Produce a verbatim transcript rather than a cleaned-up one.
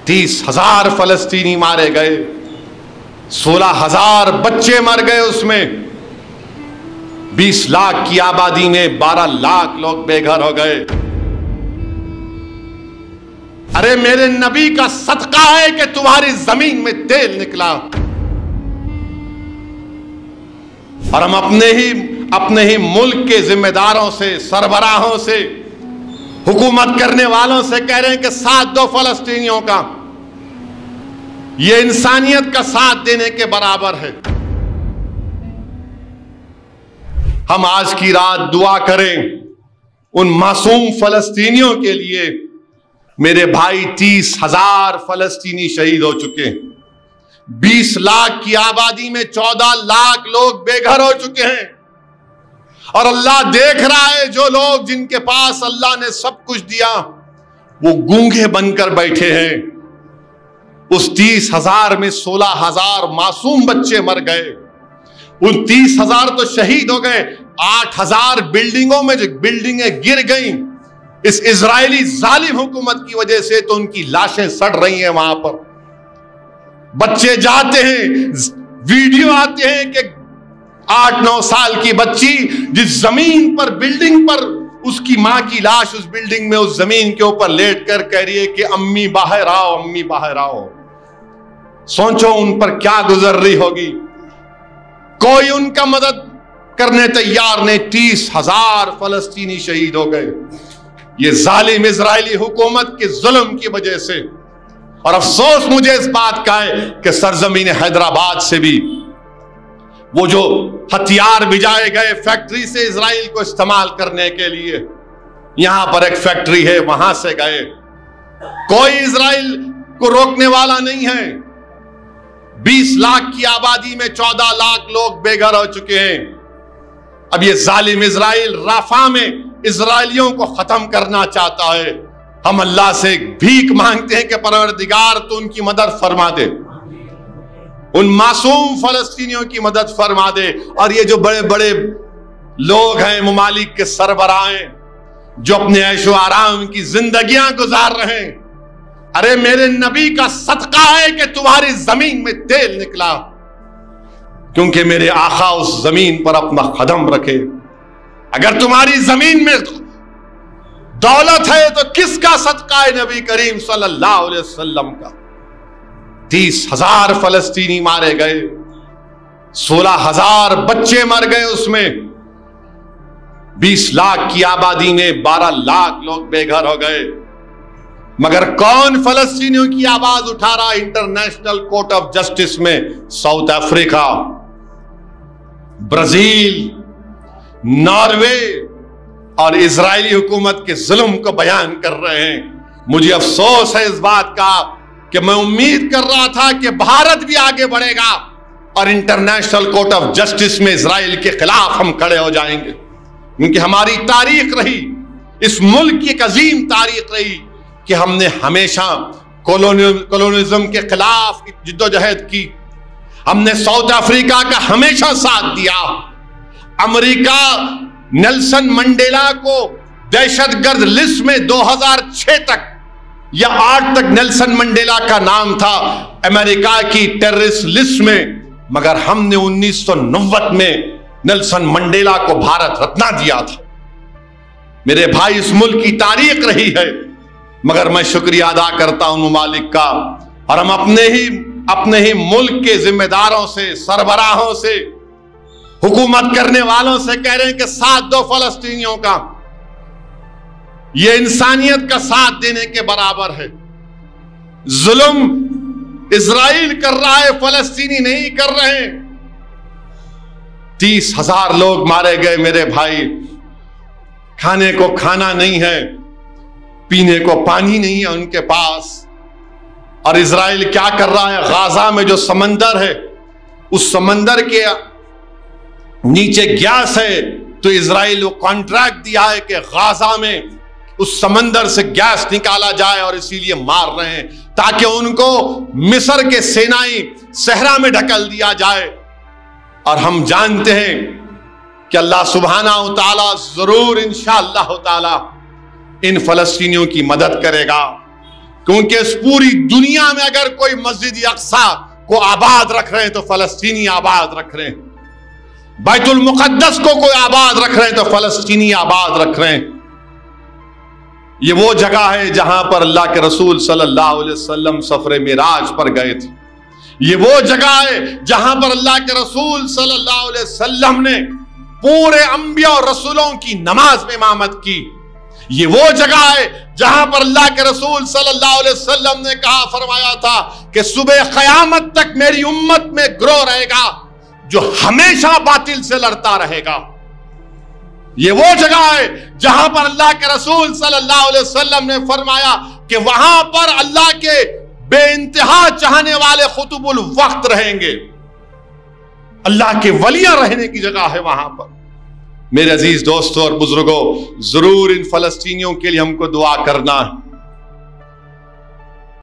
تیس ہزار فلسطینی مارے گئے، سولہ ہزار بچے مر گئے، اس میں بیس لاکھ کی آبادی میں بارہ لاکھ لوگ بے گھر ہو گئے۔ ارے میرے نبی کا صدقہ ہے کہ تمہاری زمین میں تیل نکلا، اور ہم اپنے ہی اپنے ہی ملک کے ذمہ داروں سے، سربراہوں سے، حکومت کرنے والوں سے کہہ رہے ہیں کہ ساتھ دو فلسطینیوں کا، یہ انسانیت کا ساتھ دینے کے برابر ہے۔ ہم آج کی رات دعا کریں ان معصوم فلسطینیوں کے لیے۔ میرے بھائی، تیس ہزار فلسطینی شہید ہو چکے ہیں، بیس لاکھ کی آبادی میں چودہ لاکھ لوگ بے گھر ہو چکے ہیں، اور اللہ دیکھ رہا ہے جو لوگ جن کے پاس اللہ نے سب کچھ دیا وہ گونگے بن کر بیٹھے ہیں۔ اس تیس ہزار میں سولہ ہزار معصوم بچے مر گئے، ان تیس ہزار تو شہید ہو گئے، آٹھ ہزار بلڈنگوں میں جو بلڈنگیں گر گئیں اس اسرائیلی ظالم حکومت کی وجہ سے، تو ان کی لاشیں سڑ رہی ہیں وہاں پر۔ بچے جاتے ہیں، ویڈیو آتے ہیں کہ آٹھ نو سال کی بچی جس زمین پر، بلڈنگ پر، اس کی ماں کی لاش اس بلڈنگ میں اس زمین کے اوپر لیٹ کر کہہ رہی ہے کہ امی باہر آؤ، امی باہر آؤ۔ سوچو ان پر کیا گزر رہی ہوگی۔ کوئی ان کا مدد کرنے تیار نہیں، تیس ہزار فلسطینی شہید ہو گئے یہ ظالم اسرائیلی حکومت کے ظلم کی وجہ سے۔ اور افسوس مجھے اس بات کا ہے کہ سرزمین حیدرآباد سے بھی وہ جو ہتھیار بھجائے گئے فیکٹری سے اسرائیل کو استعمال کرنے کے لیے، یہاں پر ایک فیکٹری ہے، وہاں سے گئے، کوئی اسرائیل کو روکنے والا نہیں ہے۔ بیس لاکھ کی آبادی میں چودہ لاکھ لوگ بے گھر ہو چکے ہیں۔ اب یہ ظالم اسرائیل رافع میں اسرائیلیوں کو ختم کرنا چاہتا ہے۔ ہم اللہ سے بھیک مانگتے ہیں کہ پروردگار تو ان کی مدد فرما دے، ان معصوم فلسطینیوں کی مدد فرما دے۔ اور یہ جو بڑے بڑے لوگ ہیں، ممالک کے سربراہ ہیں، جو اپنے عیش و آرام کی زندگیاں گزار رہے ہیں، ارے میرے نبی کا صدقہ ہے کہ تمہاری زمین میں تیل نکلا، کیونکہ میرے آقا اس زمین پر اپنا قدم رکھے۔ اگر تمہاری زمین میں دولت ہے تو کس کا صدقہ ہے؟ نبی کریم صلی اللہ علیہ وسلم کا۔ تیس ہزار فلسطینی مارے گئے، سولہ ہزار بچے مر گئے، اس میں بیس لاکھ کی آبادی میں بارہ لاکھ لوگ بے گھر ہو گئے۔ مگر کون فلسطینیوں کی آواز اٹھا رہا انٹرنیشنل کورٹ آف جسٹس میں؟ ساؤتھ افریقہ، برازیل، ناروے، اور اسرائیلی حکومت کے ظلم کو بیان کر رہے ہیں۔ مجھے افسوس ہے اس بات کا کہ میں امید کر رہا تھا کہ بھارت بھی آگے بڑھے گا اور انٹرنیشنل کورٹ آف جسٹس میں اسرائیل کے خلاف ہم کھڑے ہو جائیں گے، کیونکہ ہماری تاریخ رہی، اس ملک کی ایک عظیم تاریخ رہی کہ ہم نے ہمیشہ کولونیزم کے خلاف جد و جہد کی، ہم نے ساؤتھ افریقہ کا ہمیشہ ساتھ دیا۔ امریکہ نیلسن منڈیلا کو دہشت گرد لسٹ میں دو ہزار چھ تک یا آٹھ تک نیلسن منڈیلا کا نام تھا امریکہ کی ٹیررسٹ لسٹ میں، مگر ہم نے انیس سو نوے میں نیلسن منڈیلا کو بھارت رتنا دیا تھا۔ میرے بھائی، اس ملک کی تاریخ رہی ہے، مگر میں شکریہ ادا کرتا ہوں ممالک کا، اور ہم اپنے ہی اپنے ہی ملک کے ذمہ داروں سے، سربراہوں سے، حکومت کرنے والوں سے کہہ رہے ہیں کہ ساتھ دو فلسطینیوں کا، یہ انسانیت کا ساتھ دینے کے برابر ہے۔ ظلم اسرائیل کر رہا ہے، فلسطینی نہیں کر رہے ہیں۔ تیس ہزار لوگ مارے گئے میرے بھائی، کھانے کو کھانا نہیں ہے، پینے کو پانی نہیں ہے ان کے پاس۔ اور اسرائیل کیا کر رہا ہے؟ غازہ میں جو سمندر ہے، اس سمندر کے نیچے گیس ہے، تو اسرائیل کو کانٹریکٹ دیا ہے کہ غازہ میں اس سمندر سے گیس نکالا جائے، اور اسی لیے مار رہے ہیں تاکہ ان کو مصر کے سینائی صحرا میں ڈھکل دیا جائے۔ اور ہم جانتے ہیں کہ اللہ سبحانہ و تعالیٰ ضرور انشاءاللہ تعالیٰ ان فلسطینیوں کی مدد کرے گا۔ کیونکہ اس پوری دنیا میں اگر کوئی مسجد اقصی کو آباد رکھ رہے ہیں تو فلسطینی آباد رکھ رہے ہیں، بیت المقدس کو کوئی آباد رکھ رہے ہیں تو فلسطینی آباد رکھ رہے ہیں۔ یہ وہ جگہ ہے جہاں پر اللہ کے رسول صلی اللہ علیہ وسلم سفر معراج پر گئے تھے۔ یہ وہ جگہ ہے جہاں پر اللہ کے رسول صلی اللہ علیہ وسلم نے پورے انبیاء اور رسولوں کی نماز میں امامت کی۔ یہ وہ جگہ ہے جہاں پر اللہ کے رسول صلی اللہ علیہ وسلم نے کہا فرمایا تھا کہ صبح قیامت تک میری امت میں گروہ رہے گا جو ہمیشہ باطل سے لڑتا رہے گا۔ یہ وہ جگہ ہے جہاں پر اللہ کے رسول صلی اللہ علیہ وسلم نے فرمایا کہ وہاں پر اللہ کے بے انتہا چاہنے والے خطب الوقت رہیں گے، اللہ کے ولیاں رہنے کی جگہ ہے وہاں پر۔ میرے عزیز دوستوں اور بزرگوں، ضرور ان فلسطینیوں کے لیے ہم کو دعا کرنا ہے۔